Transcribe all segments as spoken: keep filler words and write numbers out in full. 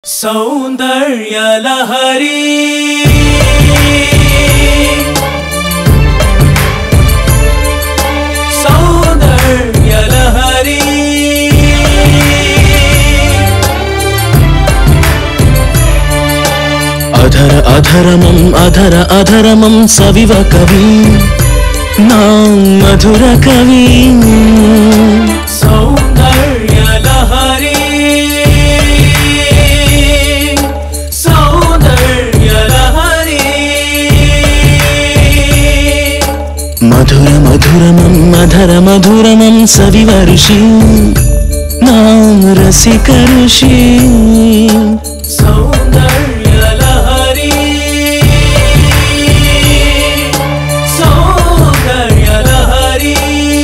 सौंदर्य लहरी सौंदर्य लहरी अधर अधरमं अधर अधरमं सविव कवि नाम मधुर कवि सौंदर्य लहरी मधुर मधुरमं मधुर मधुरमं सविवर्षि नाम रसिक ऋषि सौंदर्य लहरी सौंदर्य लहरी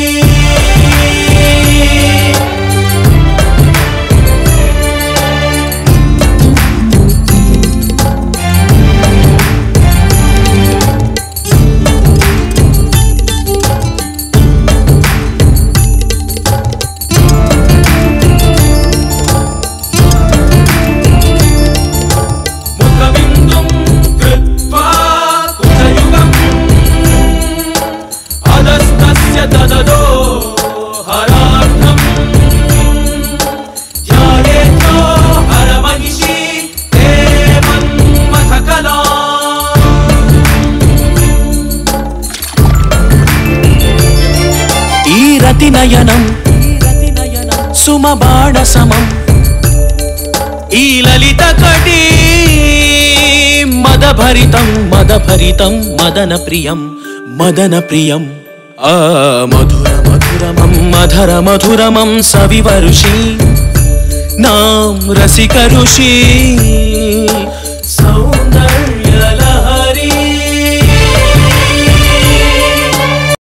नयनम सुमबाण समम ई ललित कटी मद भरितं मद भरितं मदन प्रियं मदन प्रियं आ मधुर मधुरमं मधुर मधुरमं सविवर्षि नाम रसिक ऋषि